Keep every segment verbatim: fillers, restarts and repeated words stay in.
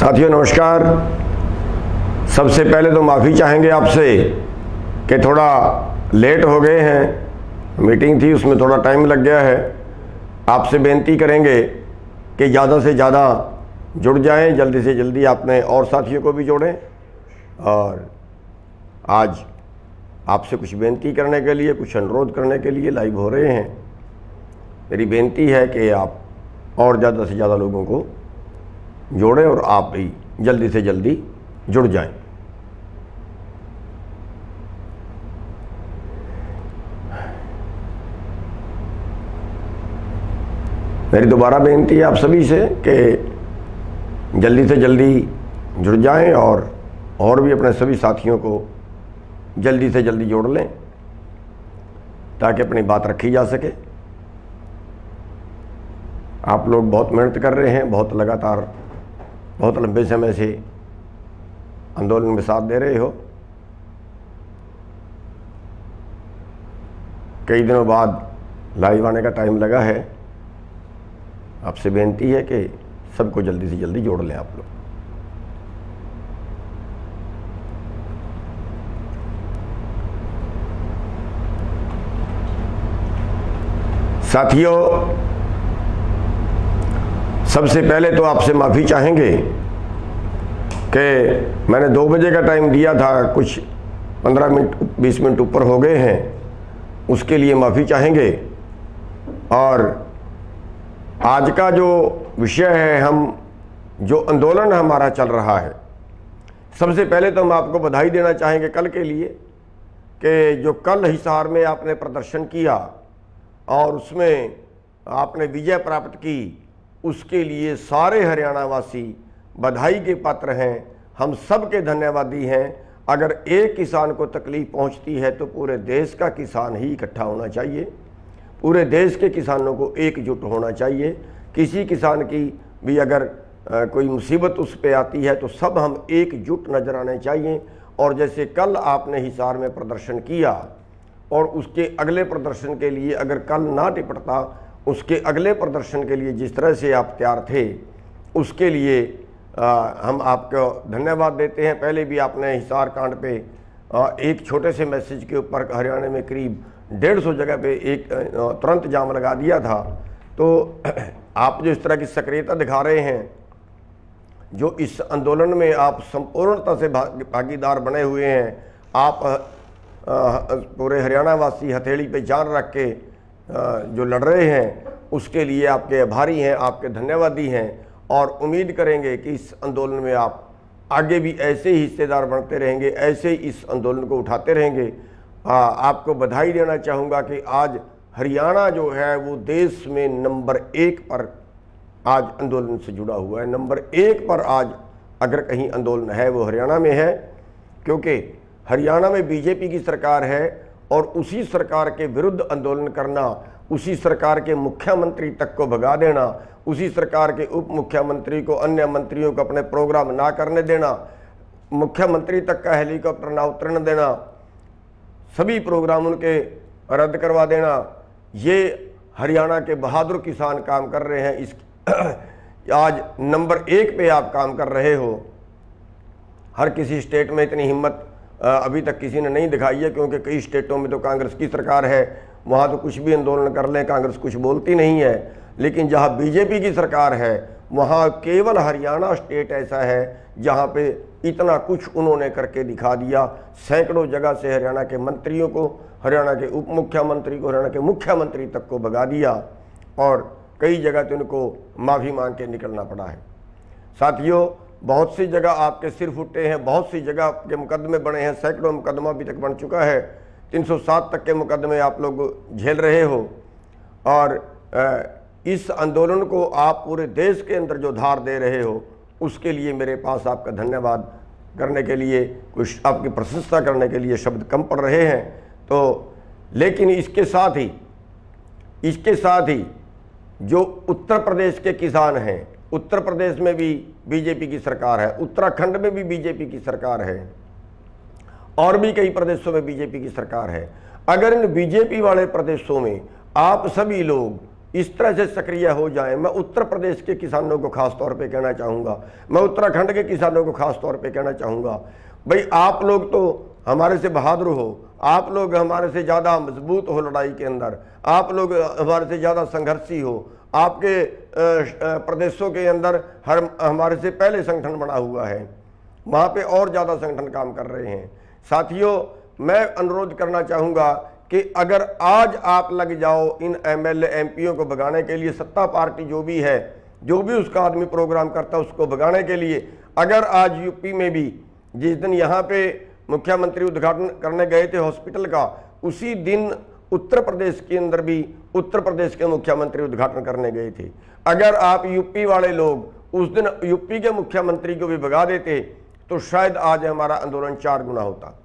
साथियों नमस्कार। सबसे पहले तो माफ़ी चाहेंगे आपसे कि थोड़ा लेट हो गए हैं, मीटिंग थी उसमें थोड़ा टाइम लग गया है। आपसे बेनती करेंगे कि ज़्यादा से ज़्यादा जुड़ जाएं, जल्दी से जल्दी अपने और साथियों को भी जोड़ें। और आज आपसे कुछ बेनती करने के लिए, कुछ अनुरोध करने के लिए लाइव हो रहे हैं। मेरी बेनती है कि आप और ज़्यादा से ज़्यादा लोगों को जोड़ें और आप भी जल्दी से जल्दी जुड़ जाएं। मेरी दोबारा बेनती है आप सभी से कि जल्दी से जल्दी जुड़ जाएं और और भी अपने सभी साथियों को जल्दी से जल्दी जोड़ लें ताकि अपनी बात रखी जा सके। आप लोग बहुत मेहनत कर रहे हैं, बहुत लगातार बहुत लंबे समय से आंदोलन में साथ दे रहे हो। कई दिनों बाद लाइव आने का टाइम लगा है। आपसे बेनती है कि सबको जल्दी से जल्दी जोड़ लें आप लोग। साथियों, सबसे पहले तो आपसे माफ़ी चाहेंगे कि मैंने दो बजे का टाइम दिया था, कुछ पंद्रह मिनट बीस मिनट ऊपर हो गए हैं, उसके लिए माफ़ी चाहेंगे। और आज का जो विषय है, हम जो आंदोलन हमारा चल रहा है, सबसे पहले तो हम आपको बधाई देना चाहेंगे कल के लिए कि जो कल हिसार में आपने प्रदर्शन किया और उसमें आपने विजय प्राप्त की, उसके लिए सारे हरियाणा वासी बधाई के पात्र हैं। हम सब के धन्यवादी हैं। अगर एक किसान को तकलीफ पहुंचती है तो पूरे देश का किसान ही इकट्ठा होना चाहिए, पूरे देश के किसानों को एकजुट होना चाहिए। किसी किसान की भी अगर आ, कोई मुसीबत उस पर आती है तो सब हम एकजुट नजर आने चाहिए। और जैसे कल आपने हिसार में प्रदर्शन किया और उसके अगले प्रदर्शन के लिए अगर कल ना निपटता, उसके अगले प्रदर्शन के लिए जिस तरह से आप तैयार थे, उसके लिए आ, हम आपको धन्यवाद देते हैं। पहले भी आपने हिसार कांड पे आ, एक छोटे से मैसेज के ऊपर हरियाणा में करीब डेढ़ सौ जगह पे एक तुरंत जाम लगा दिया था। तो आप जो इस तरह की सक्रियता दिखा रहे हैं, जो इस आंदोलन में आप संपूर्णता से भागीदार बने हुए हैं, आप आ, पूरे हरियाणा वासी हथेली पे जान रख के जो लड़ रहे हैं, उसके लिए आपके आभारी हैं, आपके धन्यवादी हैं। और उम्मीद करेंगे कि इस आंदोलन में आप आगे भी ऐसे ही हिस्सेदार बनते रहेंगे, ऐसे ही इस आंदोलन को उठाते रहेंगे। आ, आपको बधाई देना चाहूँगा कि आज हरियाणा जो है वो देश में नंबर एक पर आज आंदोलन से जुड़ा हुआ है। नंबर एक पर आज अगर कहीं आंदोलन है वो हरियाणा में है, क्योंकि हरियाणा में बीजेपी की सरकार है और उसी सरकार के विरुद्ध आंदोलन करना, उसी सरकार के मुख्यमंत्री तक को भगा देना, उसी सरकार के उप मुख्यमंत्री को, अन्य मंत्रियों को अपने प्रोग्राम ना करने देना, मुख्यमंत्री तक का हेलीकॉप्टर ना उतरने देना, सभी प्रोग्राम उनके रद्द करवा देना, ये हरियाणा के बहादुर किसान काम कर रहे हैं। इस आज नंबर एक पे आप काम कर रहे हो। हर किसी स्टेट में इतनी हिम्मत अभी तक किसी ने नहीं दिखाई है, क्योंकि कई स्टेटों में तो कांग्रेस की सरकार है, वहाँ तो कुछ भी आंदोलन कर लें कांग्रेस कुछ बोलती नहीं है। लेकिन जहाँ बीजेपी की सरकार है वहाँ केवल हरियाणा स्टेट ऐसा है जहाँ पे इतना कुछ उन्होंने करके दिखा दिया। सैकड़ों जगह से हरियाणा के मंत्रियों को, हरियाणा के उप मुख्यमंत्री को, हरियाणा के मुख्यमंत्री तक को भगा दिया और कई जगह तो उनको माफ़ी मांग के निकलना पड़ा है। साथियों, बहुत सी जगह आपके सिर फुटे हैं, बहुत सी जगह के मुकदमे बने हैं, सैकड़ों मुकदमा अभी तक बन चुका है। तीन सौ सात तक के मुकदमे आप लोग झेल रहे हो। और इस आंदोलन को आप पूरे देश के अंदर जो धार दे रहे हो, उसके लिए मेरे पास आपका धन्यवाद करने के लिए, कुछ आपकी प्रशंसा करने के लिए शब्द कम पड़ रहे हैं। तो लेकिन इसके साथ ही इसके साथ ही जो उत्तर प्रदेश के किसान हैं, उत्तर प्रदेश में भी बीजेपी की सरकार है, उत्तराखंड में भी बीजेपी की सरकार है, और भी कई प्रदेशों में बीजेपी की सरकार है। अगर इन बीजेपी वाले प्रदेशों में आप सभी लोग इस तरह से सक्रिय हो जाएं। मैं उत्तर प्रदेश के किसानों को खास तौर पे कहना चाहूँगा, मैं उत्तराखंड के किसानों को खास तौर पे कहना चाहूँगा, भाई आप लोग तो हमारे से बहादुर हो, आप लोग हमारे से ज़्यादा मजबूत हो लड़ाई के अंदर, आप लोग हमारे से ज़्यादा संघर्षी हो, आपके प्रदेशों के अंदर हर हमारे से पहले संगठन बना हुआ है, वहाँ पे और ज़्यादा संगठन काम कर रहे हैं। साथियों, मैं अनुरोध करना चाहूँगा कि अगर आज आप लग जाओ इन एमएलए एमपीओ को भगाने के लिए, सत्ता पार्टी जो भी है, जो भी उसका आदमी प्रोग्राम करता है उसको भगाने के लिए, अगर आज यूपी में भी जिस दिन यहाँ पे मुख्यमंत्री उद्घाटन करने गए थे हॉस्पिटल का, उसी दिन उत्तर प्रदेश के अंदर भी उत्तर प्रदेश के मुख्यमंत्री उद्घाटन करने गए थे। अगर आप यूपी वाले लोग उस दिन यूपी के मुख्यमंत्री को भी भगा देते तो शायद आज हमारा आंदोलन चार गुना होता।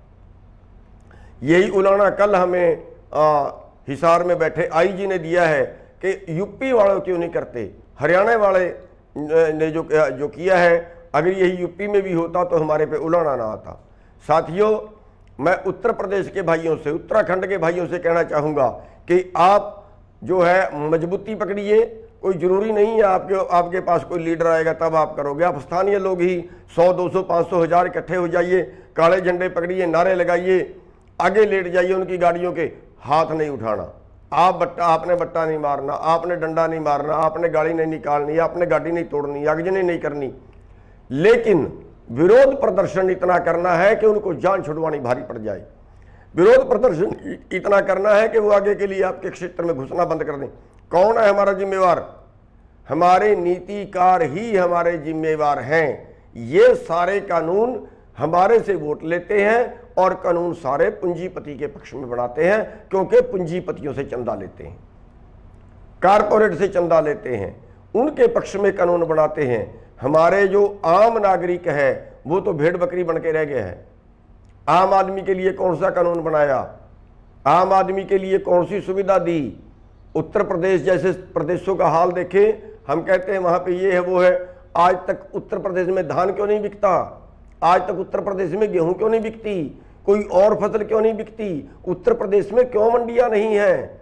यही उलाना कल हमें आ, हिसार में बैठे आईजी ने दिया है कि यूपी वालों क्यों नहीं करते, हरियाणा वाले ने जो जो किया है, अगर यही यूपी में भी होता तो हमारे पे उलाना ना आता। साथियों, मैं उत्तर प्रदेश के भाइयों से, उत्तराखंड के भाइयों से कहना चाहूँगा कि आप जो है मजबूती पकड़िए। कोई ज़रूरी नहीं है आपके आपके पास कोई लीडर आएगा तब आप करोगे, आप स्थानीय लोग ही सौ दो सौ पाँच सौ हज़ार इकट्ठे हो जाइए, काले झंडे पकड़िए, नारे लगाइए, आगे लेट जाइए उनकी गाड़ियों के, हाथ नहीं उठाना। आप बट्टा आपने बट्टा नहीं मारना, आपने डंडा नहीं मारना, आपने गाड़ी नहीं निकालनी, आपने गाड़ी नहीं तोड़नी, आगजनी नहीं करनी, लेकिन विरोध प्रदर्शन इतना करना है कि उनको जान छुड़वानी भारी पड़ जाए। विरोध प्रदर्शन इतना करना है कि वो आगे के लिए आपके क्षेत्र में घुसना बंद कर दें। कौन है हमारा जिम्मेवार? हमारे नीतिकार ही हमारे जिम्मेवार हैं। ये सारे कानून हमारे से वोट लेते हैं और कानून सारे पूंजीपति के पक्ष में बनाते हैं, क्योंकि पूंजीपतियों से चंदा लेते हैं, कारपोरेट से चंदा लेते हैं, उनके पक्ष में कानून बनाते हैं। हमारे जो आम नागरिक है वो तो भेड़ बकरी बन के रह गए हैं। आम आदमी के लिए कौन सा कानून बनाया, आम आदमी के लिए कौन सी सुविधा दी? उत्तर प्रदेश जैसे प्रदेशों का हाल देखें, हम कहते हैं वहां पे ये है वो है, आज तक उत्तर प्रदेश में धान क्यों नहीं बिकता? आज तक उत्तर प्रदेश में गेहूं क्यों नहीं बिकती? कोई और फसल क्यों नहीं बिकती? उत्तर प्रदेश में क्यों मंडियां नहीं है?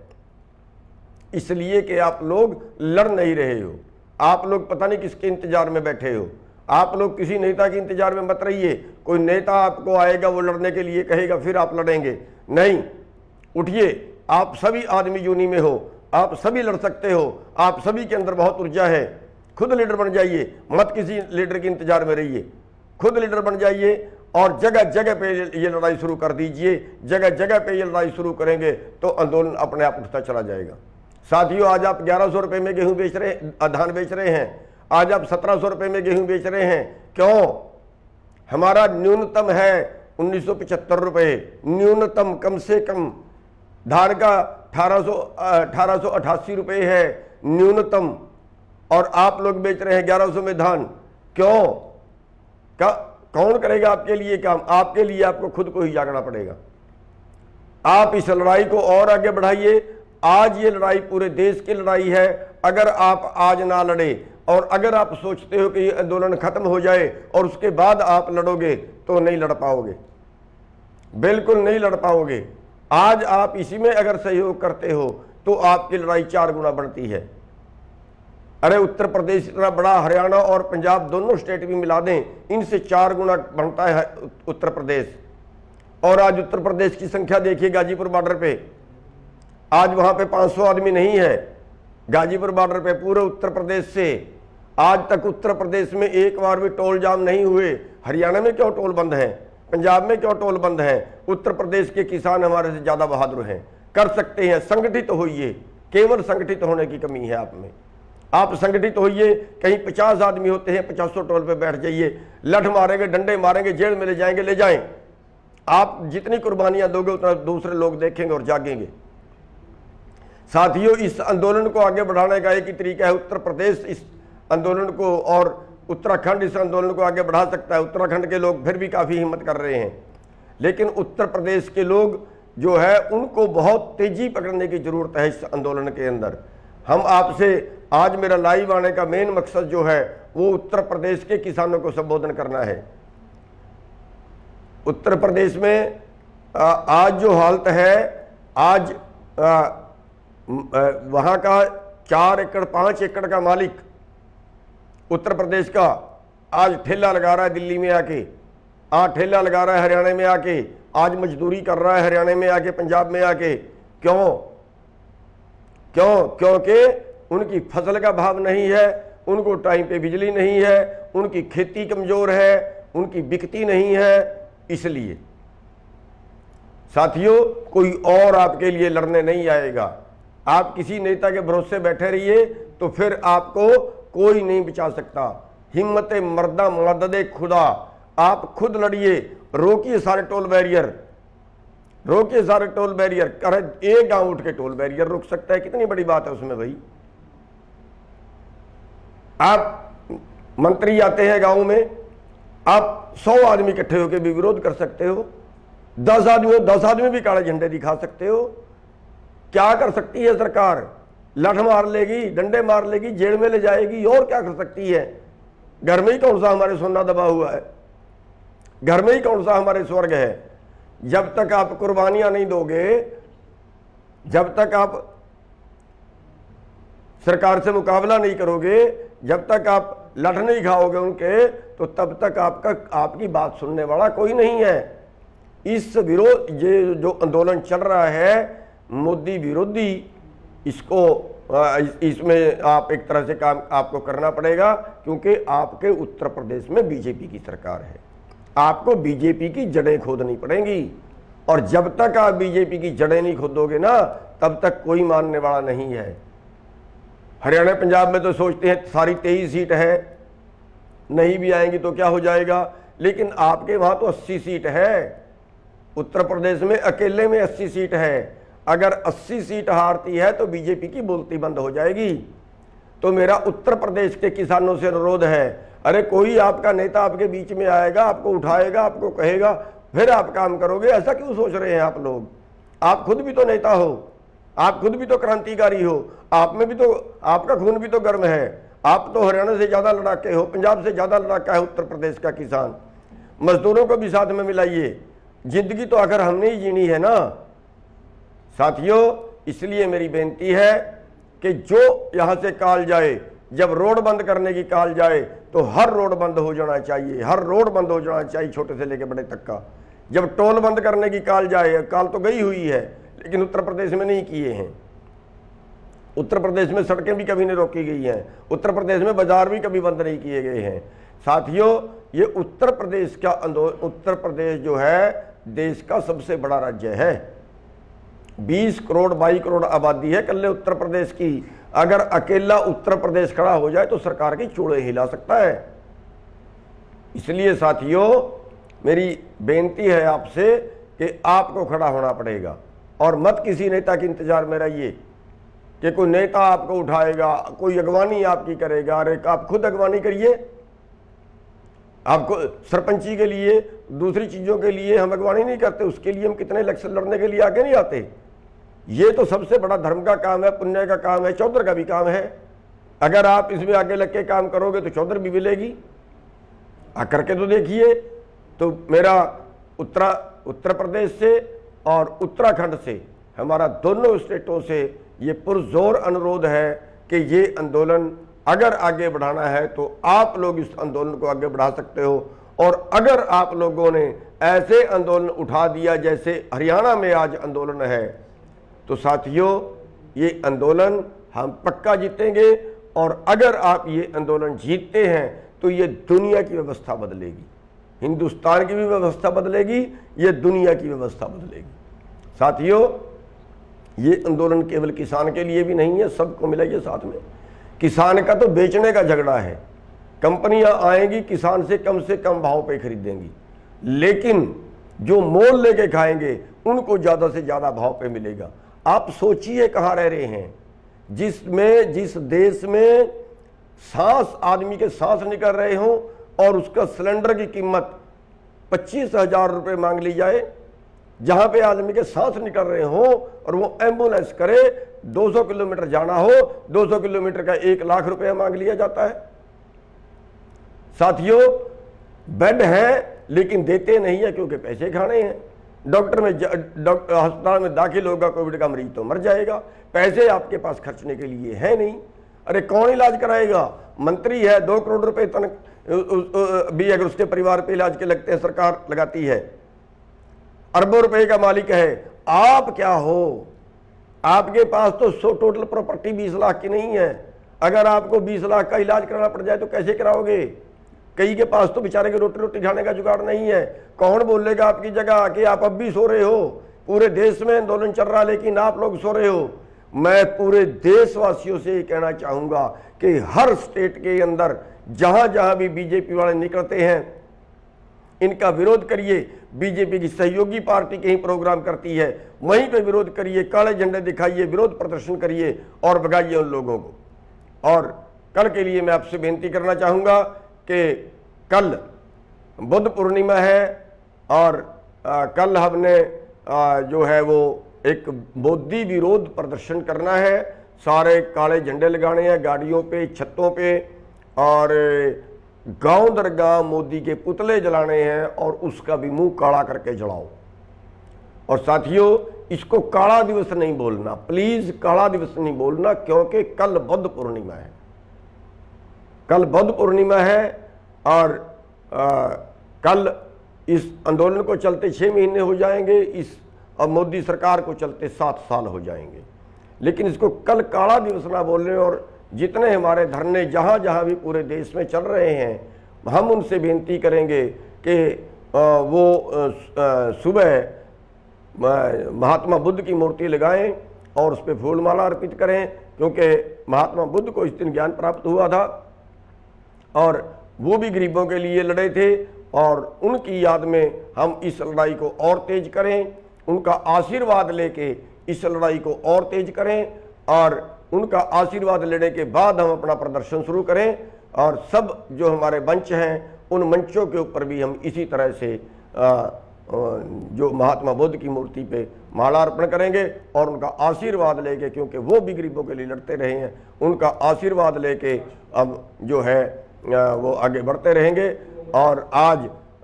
इसलिए कि आप लोग लड़ नहीं रहे हो, आप लोग पता नहीं किसके इंतजार में बैठे हो। आप लोग किसी नेता के इंतजार में मत रहिए। कोई नेता आपको आएगा वो लड़ने के लिए कहेगा फिर आप लड़ेंगे, नहीं। उठिए, आप सभी आदमी यूनी में हो, आप सभी लड़ सकते हो, आप सभी के अंदर बहुत ऊर्जा है। खुद लीडर बन जाइए, मत किसी लीडर के इंतजार में रहिए, खुद लीडर बन जाइए और जगह जगह पे ये लड़ाई शुरू कर दीजिए। जगह जगह पे ये लड़ाई शुरू करेंगे तो आंदोलन अपने आप उठता चला जाएगा। साथियों, आज आप ग्यारह सौ रुपये में गेहूं बेच रहे धान बेच रहे हैं, आज आप सत्रह सौ रुपये में गेहूं बेच रहे हैं, क्यों? हमारा न्यूनतम है उन्नीस सौ पचहत्तर रुपये, न्यूनतम कम से कम। धान का अठारह सौ अठारह सौ अठासी रुपये है न्यूनतम, और आप लोग बेच रहे हैं ग्यारह सौ में धान, क्यों? क्या कौन करेगा आपके लिए काम? आपके लिए आपको खुद को ही जागना पड़ेगा। आप इस लड़ाई को और आगे बढ़ाइए। आज ये लड़ाई पूरे देश की लड़ाई है। अगर आप आज ना लड़े और अगर आप सोचते हो कि ये आंदोलन खत्म हो जाए और उसके बाद आप लड़ोगे तो नहीं लड़ पाओगे, बिल्कुल नहीं लड़ पाओगे। आज आप इसी में अगर सहयोग करते हो तो आपकी लड़ाई चार गुना बढ़ती है। अरे उत्तर प्रदेश इतना बड़ा, हरियाणा और पंजाब दोनों स्टेट भी मिला दें, इनसे चार गुना बनता है उत्तर प्रदेश। और आज उत्तर प्रदेश की संख्या देखिए गाजीपुर बॉर्डर पे, आज वहां पे पाँच सौ आदमी नहीं है। गाजीपुर बॉर्डर पे पूरे उत्तर प्रदेश से आज तक उत्तर प्रदेश में एक बार भी टोल जाम नहीं हुए। हरियाणा में क्यों टोल बंद है? पंजाब में क्यों टोल बंद है? उत्तर प्रदेश के किसान हमारे से ज्यादा बहादुर हैं, कर सकते हैं। संगठित होइए, केवल संगठित होने की कमी है आप में। आप संगठित होइए। कहीं पचास आदमी होते हैं, पचासों टोल पे बैठ जाइए, लठ मारेंगे, डंडे मारेंगे, जेल में ले जाएंगे, ले जाएं। आप जितनी कुर्बानियां दोगे उतना दूसरे लोग देखेंगे और जागेंगे। साथियों, इस आंदोलन को आगे बढ़ाने का एक ही तरीका है, उत्तर प्रदेश इस आंदोलन को और उत्तराखंड इस आंदोलन को आगे बढ़ा सकता है। उत्तराखंड के लोग फिर भी काफ़ी हिम्मत कर रहे हैं, लेकिन उत्तर प्रदेश के लोग जो है उनको बहुत तेजी पकड़ने की ज़रूरत है इस आंदोलन के अंदर। हम आपसे आज मेरा लाइव आने का मेन मकसद जो है वो उत्तर प्रदेश के किसानों को संबोधन करना है। उत्तर प्रदेश में आ, आज जो हालत है, आज आ, वहाँ का चार एकड़ पांच एकड़ का मालिक उत्तर प्रदेश का आज ठेला लगा रहा है दिल्ली में आके, आज ठेला लगा रहा है हरियाणा में आके, आज मजदूरी कर रहा है हरियाणा में आके, पंजाब में आके। क्यों? क्यों? क्योंकि उनकी फसल का भाव नहीं है, उनको टाइम पे बिजली नहीं है, उनकी खेती कमजोर है, उनकी बिकती नहीं है। इसलिए साथियों, कोई और आपके लिए लड़ने नहीं आएगा। आप किसी नेता के भरोसे बैठे रहिए तो फिर आपको कोई नहीं बचा सकता। हिम्मत मर्दा मदद खुदा, आप खुद लड़िए, रोकिए सारे टोल बैरियर, रोकिए सारे टोल बैरियर। करे एक गांव उठ के टोल बैरियर रोक सकता है, कितनी बड़ी बात है उसमें भाई। आप मंत्री आते हैं गांव में, आप सौ आदमी इकट्ठे होकर भी विरोध कर सकते हो, दस आदमी दस आदमी भी काले झंडे दिखा सकते हो। क्या कर सकती है सरकार? लठ मार लेगी, डंडे मार लेगी, जेल में ले जाएगी, और क्या कर सकती है? घर में ही कौन सा हमारे सोना दबा हुआ है? घर में ही कौन सा हमारे स्वर्ग है? जब तक आप कुर्बानियां नहीं दोगे, जब तक आप सरकार से मुकाबला नहीं करोगे, जब तक आप लठ नहीं खाओगे उनके, तो तब तक आपका आपकी बात सुनने वाला कोई नहीं है। इस विरोध ये जो आंदोलन चल रहा है मोदी विरोधी, इसको इसमें आप एक तरह से काम आपको करना पड़ेगा, क्योंकि आपके उत्तर प्रदेश में बीजेपी की सरकार है। आपको बीजेपी की जड़ें खोदनी पड़ेंगी, और जब तक आप बीजेपी की जड़ें नहीं खोदोगे ना, तब तक कोई मानने वाला नहीं है। हरियाणा पंजाब में तो सोचते हैं सारी तेईस सीट है, नहीं भी आएंगी तो क्या हो जाएगा, लेकिन आपके वहां तो अस्सी सीट है। उत्तर प्रदेश में अकेले में अस्सी सीट है। अगर अस्सी सीट हारती है तो बीजेपी की बोलती बंद हो जाएगी। तो मेरा उत्तर प्रदेश के किसानों से अनुरोध है, अरे कोई आपका नेता आपके बीच में आएगा, आपको उठाएगा, आपको कहेगा, फिर आप काम करोगे। ऐसा क्यों सोच रहे हैं आप लोग? आप खुद भी तो नेता हो, आप खुद भी तो क्रांतिकारी हो, आप में भी तो आपका खून भी तो गर्म है। आप तो हरियाणा से ज्यादा लड़ाके हो, पंजाब से ज्यादा लड़ाका है उत्तर प्रदेश का किसान। मजदूरों को भी साथ में मिलाइए। जिंदगी तो आखिर हमने ही जीनी है ना साथियों। इसलिए मेरी बेनती है कि जो यहां से कॉल जाए, जब रोड बंद करने की कॉल जाए तो हर रोड बंद हो जाना चाहिए, हर रोड बंद हो जाना चाहिए, छोटे से लेकर बड़े तक का। जब टोल बंद करने की कॉल जाए, कॉल तो गई हुई है, लेकिन उत्तर प्रदेश में नहीं किए हैं। उत्तर प्रदेश में सड़कें भी कभी नहीं रोकी गई हैं, उत्तर प्रदेश में बाजार भी कभी बंद नहीं किए गए हैं। साथियों, ये उत्तर प्रदेश का आंदोलन, उत्तर प्रदेश जो है देश का सबसे बड़ा राज्य है। बीस करोड़ बाईस करोड़ आबादी है कल्ले उत्तर प्रदेश की। अगर अकेला उत्तर प्रदेश खड़ा हो जाए तो सरकार की चूड़े हिला सकता है। इसलिए साथियों, मेरी बेनती है आपसे कि आपको खड़ा होना पड़ेगा, और मत किसी नेता के इंतजार में रहिए कि कोई नेता आपको उठाएगा, कोई अगवानी आपकी करेगा। अरे आप खुद अगवानी करिए। आपको सरपंची के लिए, दूसरी चीजों के लिए हम अगवानी नहीं करते, उसके लिए हम कितने इलेक्शन लड़ने के लिए आगे नहीं आते। ये तो सबसे बड़ा धर्म का काम है, पुण्य का काम है, चौधर का भी काम है। अगर आप इसमें आगे लग के काम करोगे तो चौधर भी मिलेगी। आ करके तो देखिए। तो मेरा उत्तरा उत्तर प्रदेश से और उत्तराखंड से, हमारा दोनों स्टेटों से ये पुरजोर अनुरोध है कि ये आंदोलन अगर आगे बढ़ाना है तो आप लोग इस आंदोलन को आगे बढ़ा सकते हो। और अगर आप लोगों ने ऐसे आंदोलन उठा दिया जैसे हरियाणा में आज आंदोलन है, तो साथियों ये आंदोलन हम पक्का जीतेंगे। और अगर आप ये आंदोलन जीतते हैं तो ये दुनिया की व्यवस्था बदलेगी, हिंदुस्तान की भी व्यवस्था बदलेगी, ये दुनिया की व्यवस्था बदलेगी। साथियों, ये आंदोलन केवल किसान के लिए भी नहीं है, सबको मिलेगा साथ में। किसान का तो बेचने का झगड़ा है। कंपनियां आएंगी, किसान से कम से कम भाव पे खरीदेंगी, लेकिन जो मोल लेके खाएंगे उनको ज्यादा से ज्यादा भाव पे मिलेगा। आप सोचिए कहां रह रहे हैं, जिसमें जिस देश में सांस आदमी के सांस निकल रहे हों और उसका सिलेंडर की कीमत पच्चीस हजार रुपये मांग ली जाए, जहां पे आदमी के सांस निकल रहे हों और वो एम्बुलेंस करे, दो सौ किलोमीटर जाना हो, दो सौ किलोमीटर का एक लाख रुपया मांग लिया जाता है। साथियों, बेड है लेकिन देते नहीं है क्योंकि पैसे खाने हैं। डॉक्टर में डॉक्टर अस्पताल में दाखिल होगा कोविड का मरीज तो मर जाएगा, पैसे आपके पास खर्चने के लिए है नहीं। अरे कौन इलाज कराएगा? मंत्री है, दो करोड़ रुपए तन भी अगर उसके परिवार पे इलाज के लगते हैं सरकार लगाती है, अरबों रुपए का मालिक है। आप क्या हो? आपके पास तो सो टोटल प्रॉपर्टी बीस लाख की नहीं है। अगर आपको बीस लाख का इलाज कराना पड़ जाए तो कैसे कराओगे? कई के पास तो बेचारे के रोटी रोटी खाने का जुगाड़ नहीं है। कौन बोलेगा आपकी जगह कि आप अब भी सो रहे हो? पूरे देश में आंदोलन चल रहा है लेकिन आप लोग सो रहे हो। मैं पूरे देशवासियों से ये कहना चाहूंगा कि हर स्टेट के अंदर जहां जहां भी बीजेपी वाले निकलते हैं इनका विरोध करिए। बीजेपी की सहयोगी पार्टी कहीं प्रोग्राम करती है वहीं पे विरोध करिए, काले झंडे दिखाइए, विरोध प्रदर्शन करिए और भगाइए उन लोगों को। और कल के लिए मैं आपसे बेनती करना चाहूंगा कि कल बुद्ध पूर्णिमा है और आ, कल हमने आ, जो है वो एक मोदी विरोध प्रदर्शन करना है। सारे काले झंडे लगाने हैं गाड़ियों पे, छतों पे, और गांव दर गांव मोदी के पुतले जलाने हैं और उसका भी मुंह काला करके जलाओ। और साथियों, इसको काला दिवस नहीं बोलना, प्लीज काला दिवस नहीं बोलना, क्योंकि कल बुद्ध पूर्णिमा है। कल बुद्ध पूर्णिमा है और आ, कल इस आंदोलन को चलते छह महीने हो जाएंगे, इस और मोदी सरकार को चलते सात साल हो जाएंगे। लेकिन इसको कल काला दिवस ना बोलने, और जितने हमारे धरने जहाँ जहाँ भी पूरे देश में चल रहे हैं हम उनसे बेनती करेंगे कि वो सुबह महात्मा बुद्ध की मूर्ति लगाएं और उस पर फूल माला अर्पित करें, क्योंकि महात्मा बुद्ध को इस दिन ज्ञान प्राप्त हुआ था और वो भी गरीबों के लिए लड़े थे। और उनकी याद में हम इस लड़ाई को और तेज करें, उनका आशीर्वाद लेके इस लड़ाई को और तेज करें और उनका आशीर्वाद लेने के बाद हम अपना प्रदर्शन शुरू करें। और सब जो हमारे मंच हैं उन मंचों के ऊपर भी हम इसी तरह से आ, जो महात्मा बुद्ध की मूर्ति पे माला अर्पण करेंगे और उनका आशीर्वाद लेके, क्योंकि वो भी गरीबों के लिए लड़ते रहे हैं, उनका आशीर्वाद लेके अब जो है वो आगे बढ़ते रहेंगे। और आज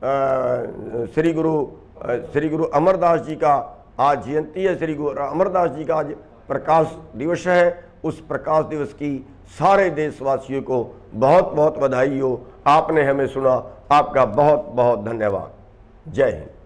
श्री गुरु श्री गुरु अमरदास जी का आज जयंती है, श्री गुरु अमरदास जी का आज प्रकाश दिवस है। उस प्रकाश दिवस की सारे देशवासियों को बहुत बहुत बधाई हो। आपने हमें सुना, आपका बहुत बहुत धन्यवाद। जय हिंद।